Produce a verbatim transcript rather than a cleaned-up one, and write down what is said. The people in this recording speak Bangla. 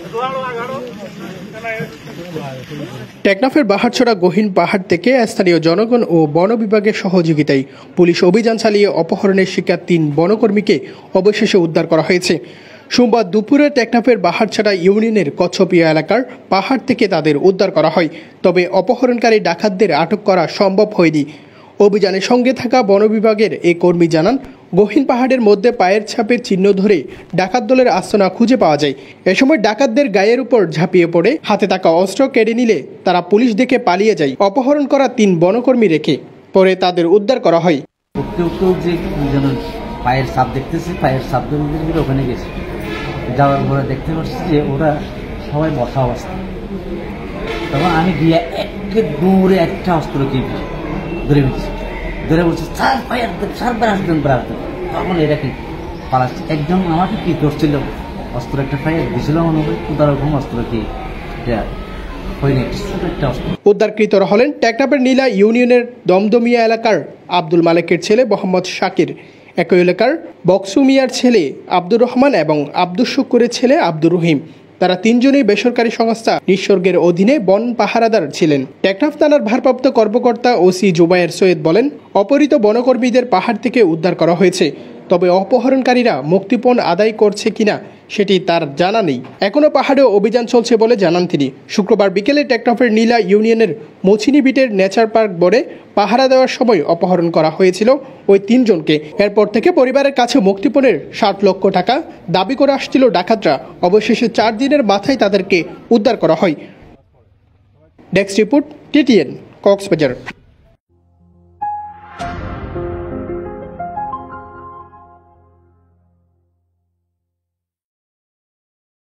টেকনাফের বাহারছড়া গহীন পাহাড় থেকে স্থানীয় জনগণ ও বন বিভাগের সহযোগিতায় পুলিশ অভিযান চালিয়ে অপহরণের শিকার তিন বনকর্মীকে অবশেষে উদ্ধার করা হয়েছে। সোমবার দুপুরে টেকনাফের বাহারছড়া ইউনিয়নের কচ্ছপিয়া এলাকার পাহাড় থেকে তাদের উদ্ধার করা হয়। তবে অপহরণকারী ডাকাতদের আটক করা সম্ভব হয়নি। অভিযানের সঙ্গে থাকা বন বিভাগের এই কর্মী জানান, গহীন পাহাড়ের মধ্যে পায়ের ছাপের চিহ্ন ধরে ডাকাত দলের আস্তানা খুঁজে পাওয়া যায়। এ সময় ডাকাতদের গায়ের উপর ঝাঁপিয়ে পড়ে হাতে থাকা অস্ত্র কেড়ে নিলে তারা পুলিশ দেখে পালিয়ে যায়। অপহরণ করা তিন বনকর্মী রেখে পরে তাদের উদ্ধার করা হয়। পায়ের ছাপ দেখতেছি, পায়ের ছাপ ধরে ওখানে গেছে, যাওয়ার পরে দেখতে পাচ্ছি যে ওরা সবাই বসা অবস্থা। তখন আমি গিয়ে একে দূরে একটা অস্ত্র দিয়ে ধরে বলছি ধরে বলছি স্যার পায়ের স্যার বেড়াচ্ছেন বেড়াচ্ছেন। তখন এটা কি পালাচ্ছে, একদম আমাকে কি ধরছিল, অস্ত্র একটা পায়ে দিয়েছিল মনে হয়, ওরকম অস্ত্র কি উদ্ধারকৃতরা হলেন টেকনাফের নীলা ইউনিয়নের দমদমিয়া এলাকার আব্দুল মালিকের ছেলে মোহাম্মদ শাকির, একই এলাকার বক্সুমিয়ার ছেলে আব্দুর রহমান এবং আব্দুল শুক্কুরের ছেলে আব্দুর রহিম। তারা তিনজনই বেসরকারি সংস্থা নিঃসর্গের অধীনে বন পাহারাদার ছিলেন। টেকনাফ থানার ভারপ্রাপ্ত কর্মকর্তা ওসি জুবায়ের সৈয়দ বলেন, অপহৃত বনকর্মীদের পাহাড় থেকে উদ্ধার করা হয়েছে। তবে অপহরণকারীরা মুক্তিপণ আদায় করছে কিনা সেটি তার জানা নেই। এখনও পাহাড়ে অভিযান চলছে বলে জানান তিনি। শুক্রবার বিকেলে টেকনাফের নীলা ইউনিয়নের মছিনি বিটের নেচার পার্ক বোর্ডে পাহারা দেওয়ার সময় অপহরণ করা হয়েছিল ওই তিনজনকে। এরপর থেকে পরিবারের কাছে মুক্তিপণের ষাট লক্ষ টাকা দাবি করে আসছিল ডাকাতরা। অবশেষে চার দিনের মাথায় তাদেরকে উদ্ধার করা হয়। Desk report TTN, Cox's Bazar.